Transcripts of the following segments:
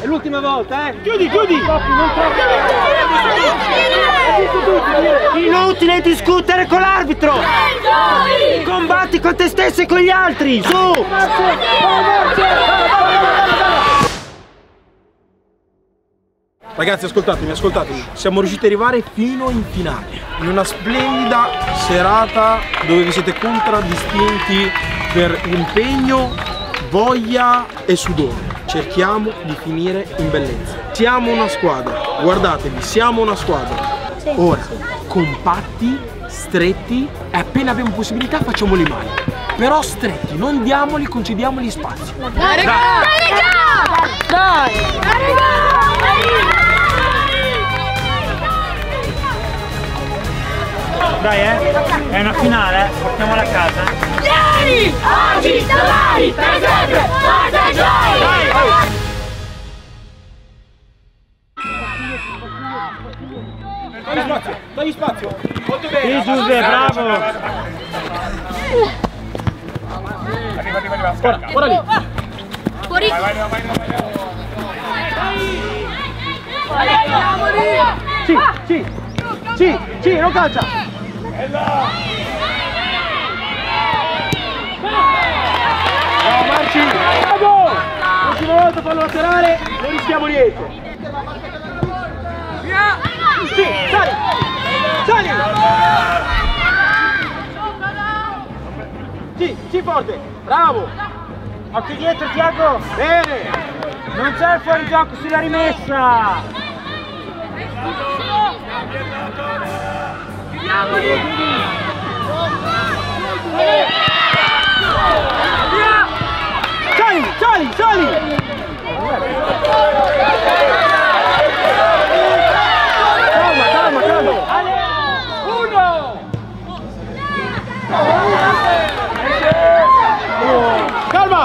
È l'ultima volta, eh! Chiudi! Inutile discutere con l'arbitro! Combatti con te stesso e con gli altri! Su! Ragazzi, ascoltatemi. Siamo riusciti ad arrivare fino in finale. In una splendida serata dove vi siete contraddistinti per impegno, voglia e sudore. Cerchiamo di finire in bellezza. Siamo una squadra, guardatevi, siamo una squadra. Ora, compatti, stretti, e appena abbiamo possibilità facciamo le mani. Però stretti, non diamoli, concediamoli spazio. Dai, raga! Dai! Dai, è una finale, portiamola a casa. Ieri, oggi, domani, per sempre, forza gioia! Dagli spazio! Molto bene! Sì, Giuseppe, bravo! Ora lì! Fuori! Sì, non calcia! Bravo Marci! Bravo! L'ultima volta fallo laterale, non rischiamo niente! Sì, sali! Sì, forte! Bravo! Occhio dietro, Tiago! Bene! Non c'è il fuorigioco sulla rimessa! Sali! Calma! Uno! Calma!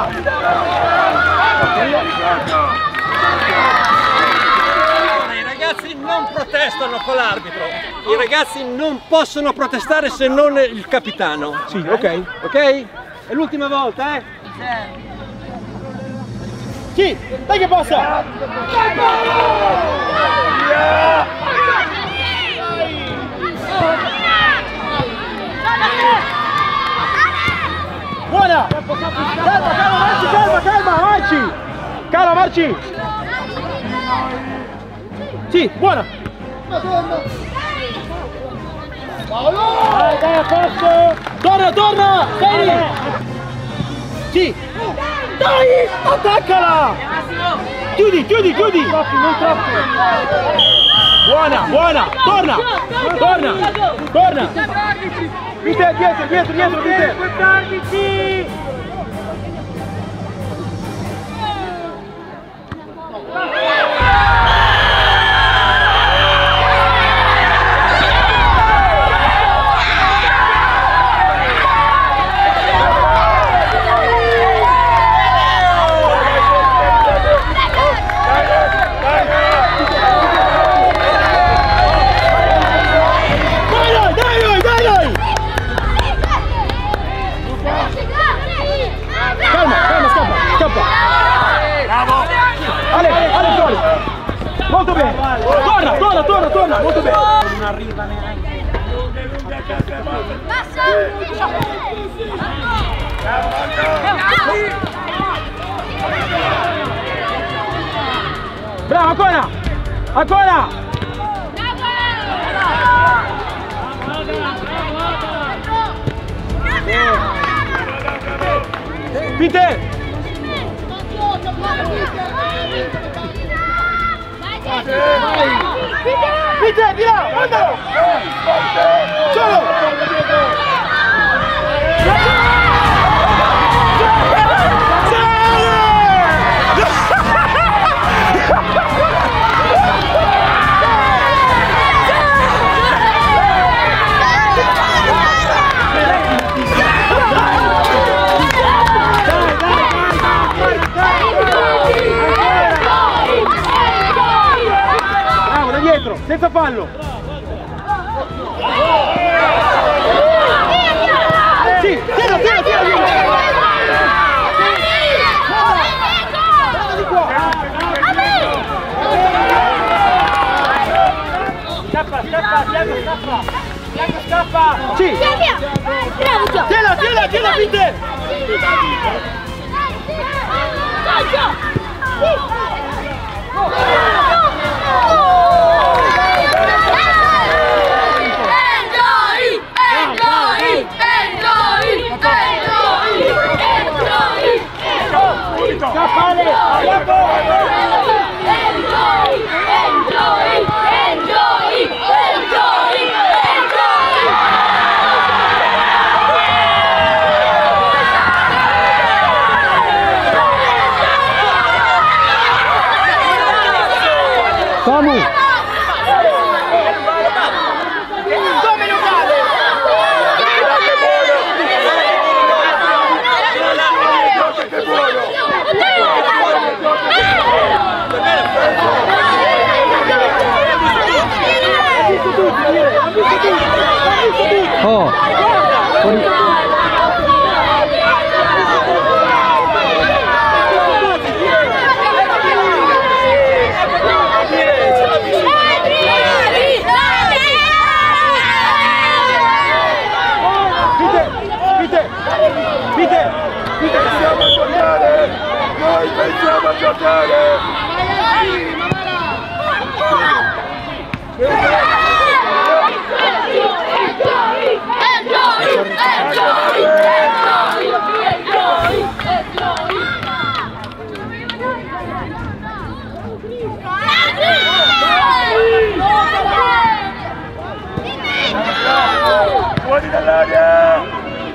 I ragazzi non protestano con l'arbitro. I ragazzi non possono protestare se non il capitano. Sì, ok. Ok? È l'ultima volta, eh? Sì, dai che passa! Buona! Calma, Marci! Sì, buona! Dai, a posto! Torna! Stai lì! Sì! Dai! Attaccala! Chiudi! Non troppo! Buona! Torna! Vite, dietro! Molto bene! Torna! Molto bene! Non arriva neanche. Bravo, ancora! Peter! Peter, di là! Mandalo! Solo! Senza fallo! Sì, tira! Guarda di qua! tira, Peter! Samu! Come non vale? Oh! Pensiamo a giocare! Noi pensiamo a giocare! Fuori dall'aria!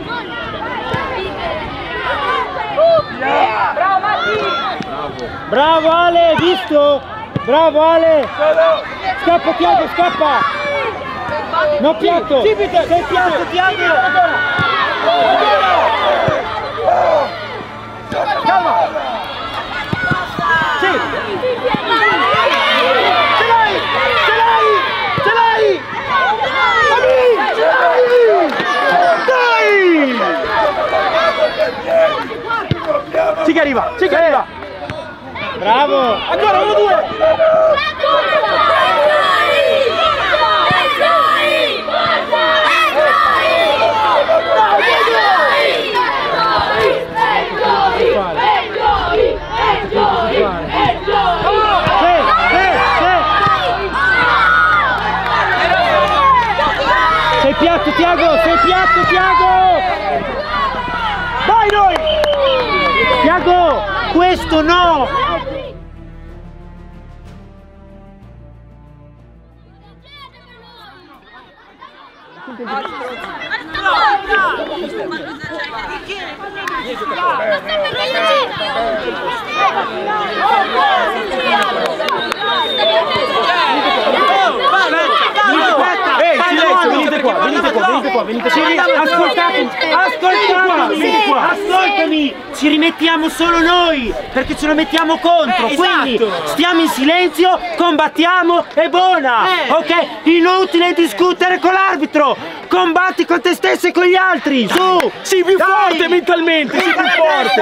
Bravo Ale, visto? Bravo Ale! Scappa Tiago, scappa! No piatto! Sei piatto Tiago! Calma! Sì! Ce l'hai! Ce l'hai! Ce l'hai! Dai! Sì che arriva! Sì che arriva! Bravo! Ancora, 1-2! Sei piatto Tiago! Sei piatto Tiago! Vai noi! Tiago! Questo no! Venite qua, venite qua, venite qua. Ascoltami, ci rimettiamo solo noi, perché ce lo mettiamo contro, quindi stiamo in silenzio, combattiamo e buona, ok? Inutile discutere con l'arbitro, combatti con te stesso e con gli altri, su! Sii più forte mentalmente, sii più forte!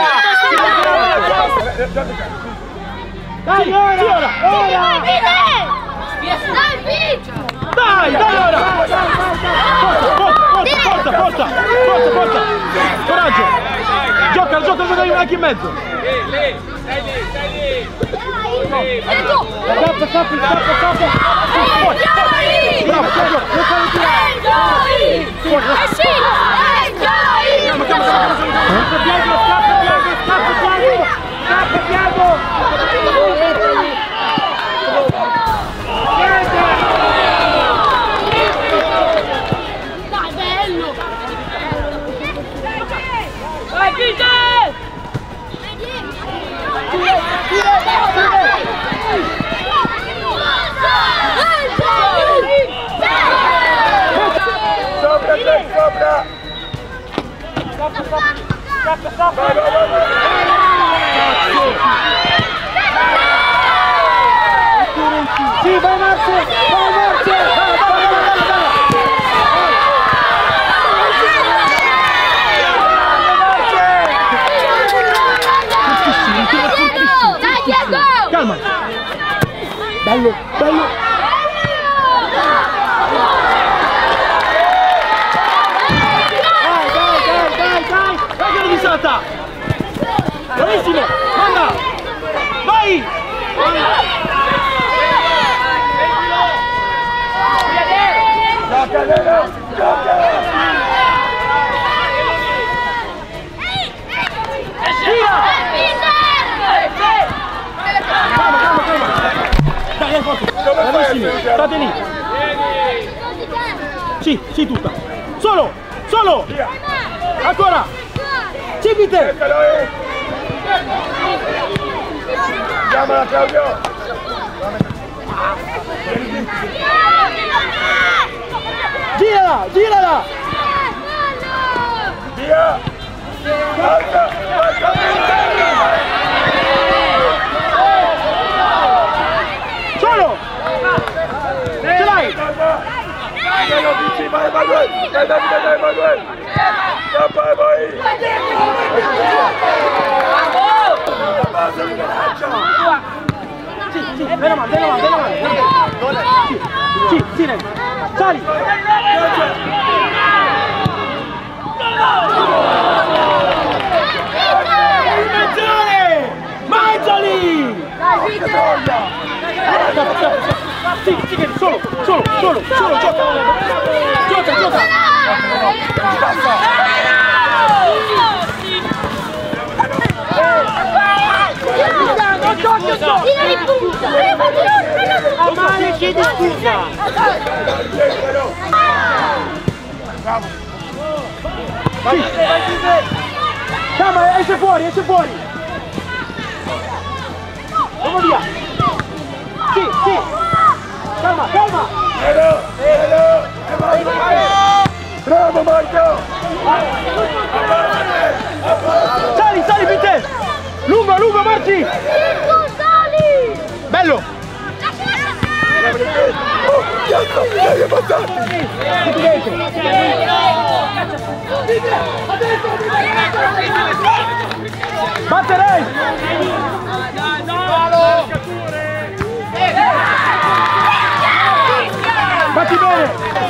Dai, ora! Dai, ora! Forza! Coraggio! Gioca anche in mezzo! Stai lì! Scappa! Sopra! Sì, vai Marce! Calma! Bello! Dai! Jota! Bravissimo! Manda! Vai! Dai, forte! Bravissimi! State lì! Sì, tutta! Solo! Ancora! Sì, Peter! Chiamala Claudio! Girala! Via! Alta! Solo! Ce l'hai! Vai Emanuel! Dai Emanuel! Vai! Sì, bene male! Sì, sali! Mangiali! Sì, solo, gioca! Male, chiedi scusa! Sì. Calma, esce fuori! Andiamo via! Sì! Calma! Bravo Marco! Sali Peter! Lungo, Marci! Bello! Batterei! Batti bene!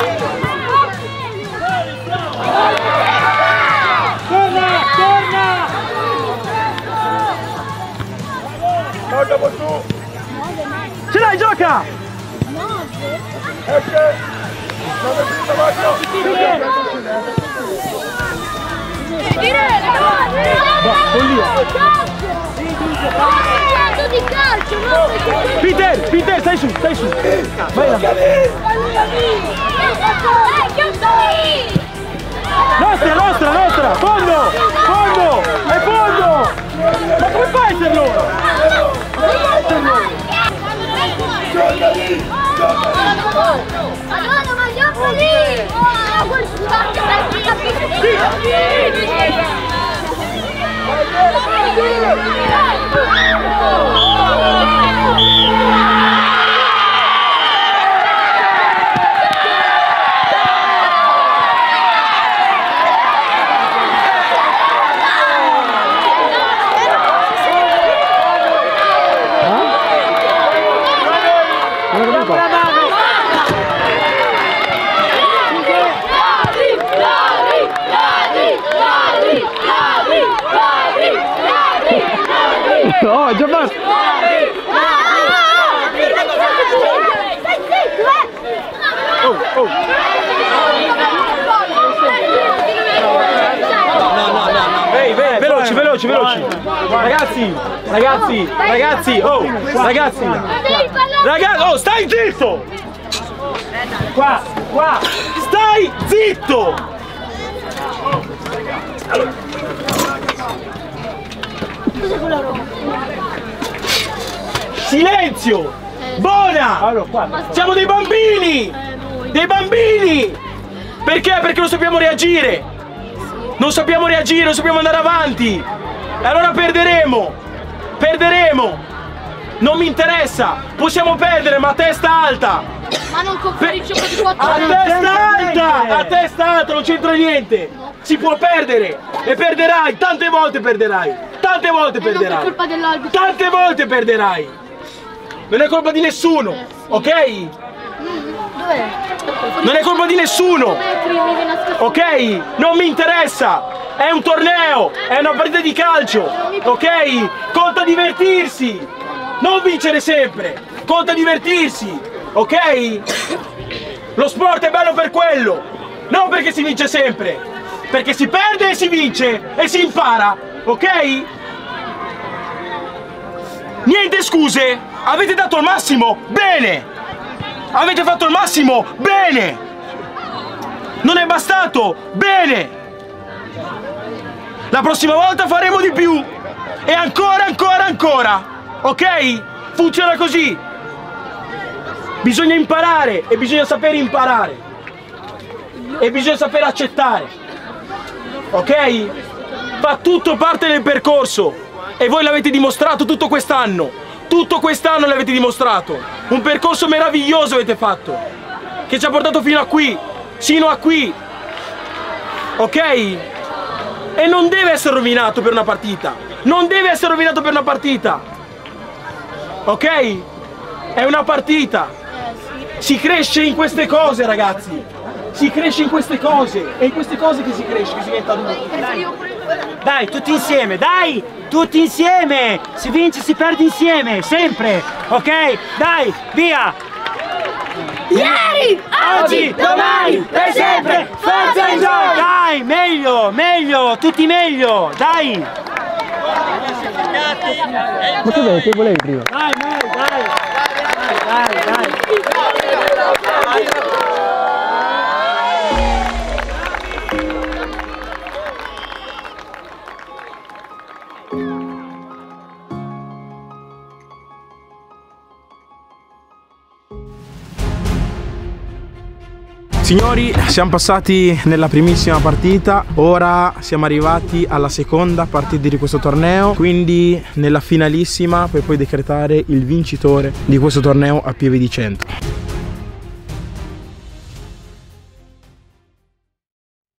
Torna! Guarda su! Ce l'hai, gioca! Esce! Marco! Peter, stai su! Vai là! Nostra! Fondo! È fondo! Ma come fai a essere loro? Madonna, ma gioco lì! Oh, quel Oh, già basta! Oh! No. Ehi, veloci! Ragazzi! Oh, stai zitto! Qua! Stai zitto! Silenzio! Buona! Siamo dei bambini! Perché? Perché non sappiamo reagire! Non sappiamo andare avanti! E allora perderemo! Non mi interessa! Possiamo perdere, ma a testa alta! Ma non conferi il gioco di 4 A testa alta, non c'entra niente! Si può perdere! E perderai! Tante volte perderai! Non per colpa dell'arbitro. Tante volte perderai! Non è colpa di nessuno, ok? Dov'è? Non è colpa di nessuno, ok? Non mi interessa! È un torneo, è una partita di calcio, ok? Conta divertirsi, non vincere sempre, conta divertirsi, ok? Lo sport è bello per quello, non perché si vince sempre, perché si perde e si vince e si impara, ok? Niente scuse, avete dato il massimo, bene! Avete fatto il massimo, bene! Non è bastato, bene! La prossima volta faremo di più! E ancora, ancora, ancora! Ok? Funziona così! Bisogna imparare e bisogna sapere imparare! E bisogna sapere accettare! Ok? Fa tutto parte del percorso! E voi l'avete dimostrato tutto quest'anno! Tutto quest'anno l'avete dimostrato! Un percorso meraviglioso avete fatto! Che ci ha portato fino a qui! Sino a qui! Ok? E non deve essere rovinato per una partita! Non deve essere rovinato per una partita! Ok? È una partita! Si cresce in queste cose, ragazzi! Si cresce in queste cose! È in queste cose che si cresce, che si diventa adulti! Dai, tutti insieme, dai! Tutti insieme! Si vince, si perde insieme, sempre! Ok? Dai, via! Ieri, Oggi, domani, per sempre! Forza in gioco! Dai, meglio, meglio, tutti meglio! Dai! Ma che volevi prima? Dai, dai! Dai! Signori, siamo passati nella primissima partita, ora siamo arrivati alla seconda partita di questo torneo, quindi nella finalissima per poi decretare il vincitore di questo torneo a Pieve di Cento.